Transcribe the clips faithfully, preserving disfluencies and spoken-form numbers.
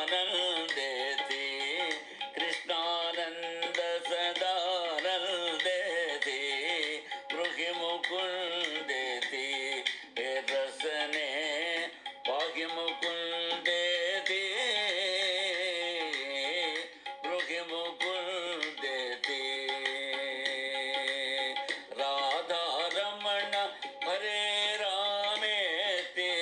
नंदेति कृष्णानंद सदा नंदेति ब्रूहि मुकुंदेति हे रसने पाहि मुकुंदेति ब्रूहि मुकुंदेति राधा रमण हरे रामेति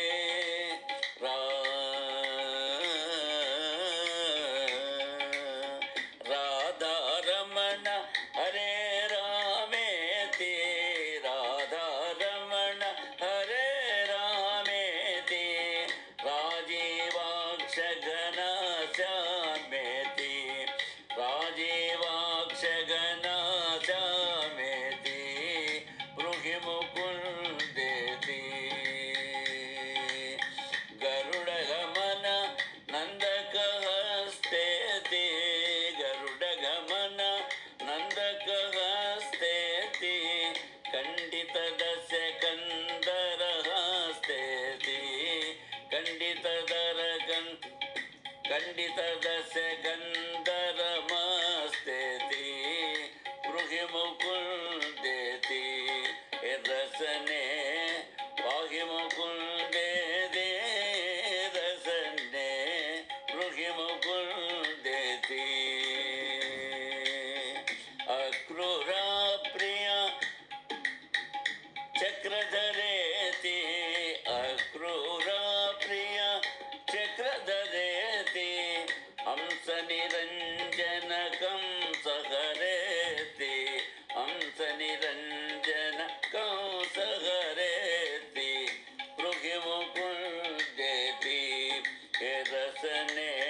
राधा रमण हरे रामेति राधा रमण हरे रामेति राजीवाक्ष घना श्यामेति राजीवाक्ष घना श्यामेति ब्रूहि मुकुंदेति गरुडगमन नंदकहस्तेति गरुडगमन नंदकहस्तेति खंडितदस्य कंदरहस्तेति खंडितदरकं खंडितदस्य गंधरमस्तेति ब्रूहि मुकुंदेति हे रसने पाहि मुकुंदेति रसने ब्रूहि मुकुंदेति अक्रूरा प्रिया चक्रधरेति अक्रूरा प्रिया चक्रधरेति हंस निरंजन कंसहरेति हंस निरंजन कंसहरेति ब्रूहि मुकुंदेति हे रसने